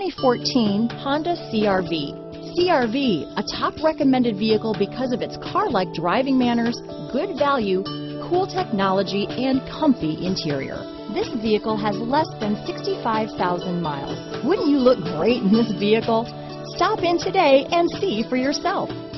2014 Honda CR-V. CR-V, a top recommended vehicle because of its car-like driving manners, good value, cool technology, and comfy interior. This vehicle has less than 65,000 miles. Wouldn't you look great in this vehicle? Stop in today and see for yourself.